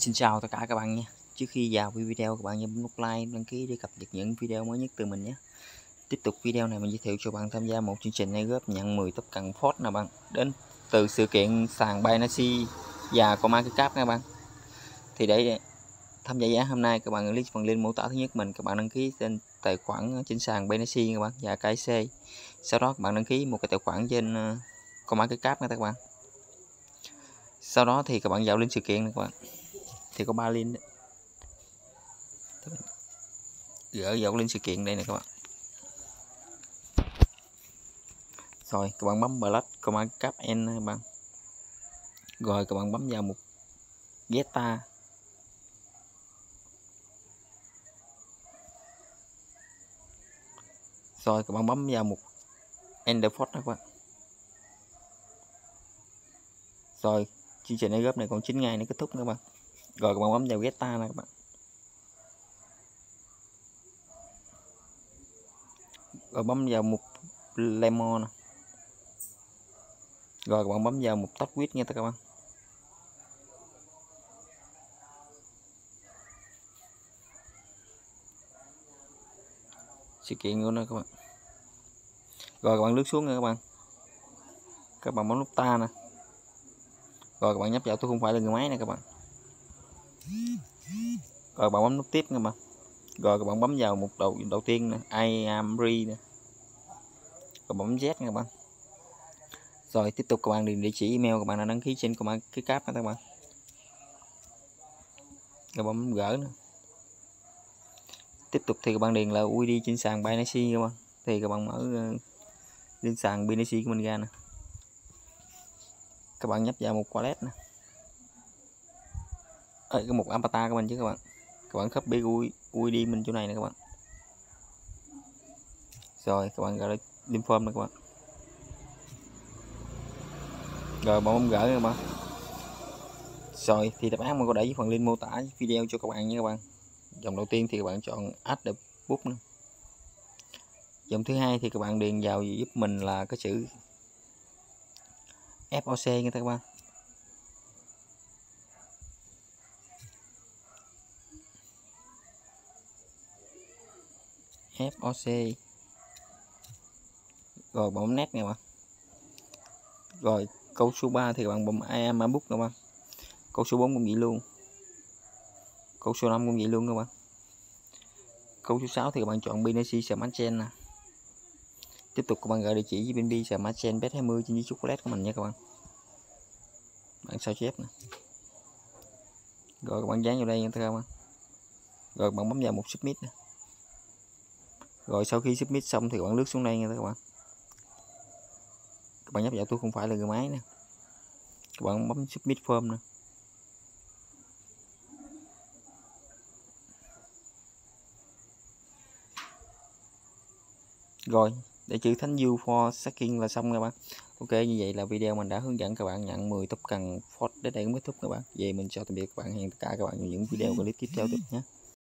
Xin chào tất cả các bạn nha. Trước khi vào video các bạn nhớ bấm nút like, đăng ký để cập nhật những video mới nhất từ mình nhé. Tiếp tục video này mình giới thiệu cho bạn tham gia một chương trình airdrop nhận 10 token Ford nè bạn, đến từ sự kiện sàn Binance và CoinMarketCap nha bạn. Thì để tham gia giá hôm nay các bạn click phần link mô tả thứ nhất mình, các bạn đăng ký trên tài khoản trên sàn Binance các bạn và KC. Sau đó các bạn đăng ký một cái tài khoản trên CoinMarketCap nha các bạn. Sau đó thì các bạn vào link sự kiện này các bạn. Thì có 3 link đấy. Gỡ vào link sự kiện đây nè các bạn. Rồi các bạn bấm Black CoinMarketCap N các bạn. Rồi các bạn bấm vào mục Geta. Rồi các bạn bấm vào mục Enderford các bạn. Rồi chương trình airdrop này còn 9 ngày nữa kết thúc các bạn. Rồi các bạn bấm vào Geta này các bạn. Rồi bấm vào mục Lemon. Rồi các bạn bấm vào mục Top Quit nha các bạn. Sự kiện của nó các bạn. Rồi các bạn lướt xuống nha các bạn. Các bạn bấm nút ta nè. Rồi các bạn nhấp vào tôi không phải là người máy nè các bạn. Rồi bạn bấm nút tiếp nha bạn. Rồi các bạn bấm vào mục đầu tiên nè, I am free nè. Rồi bấm Z nha các bạn. Rồi tiếp tục các bạn điền địa chỉ email các bạn đã đăng ký trên CoinMarketCap các bạn. Rồi bấm gỡ nữa. Tiếp tục thì các bạn điền là UID trên sàn Binance các bạn. Thì các bạn mở lên sàn Binance của mình ra nè. Các bạn nhấp vào một wallet nè. Cái mục avatar của mình chứ các bạn. Các bạn copy UID mình chỗ này nè các bạn. Rồi các bạn gọi là link form nè các bạn. Rồi bạn bấm gỡ các bạn. Rồi thì đáp án mình có để dưới phần link mô tả video cho các bạn nha các bạn. Dòng đầu tiên thì các bạn chọn add the book nữa. Dòng thứ hai thì các bạn điền vào giúp mình là cái chữ FOC nha các bạn. FOC. Rồi bấm nét nha các bạn. Rồi câu số 3 thì các bạn bấm I am a book các bạn. Câu số 4 cũng vậy luôn. Câu số 5 cũng vậy luôn các bạn. Câu số 6 thì các bạn chọn Binance Smart Chain nè. Tiếp tục các bạn gửi địa chỉ với BNB Smart Chain bet 20 trên chocolate của mình nha các bạn. Bạn sao chép nè. Rồi các bạn dán vào đây nha các bạn. Rồi bạn bấm vào mục submit nè. Rồi sau khi submit xong thì các bạn lướt xuống đây nha các bạn. Các bạn nhấp vào tôi không phải là người máy nè. Các bạn bấm submit form nè. Rồi để chữ thank you for stacking là xong các bạn. Ok, như vậy là video mình đã hướng dẫn các bạn nhận 10 token Ford đến đây cũng kết thúc các bạn. Vậy mình chào tạm biệt các bạn, hẹn tất cả các bạn trong những video clip tiếp theo nhé.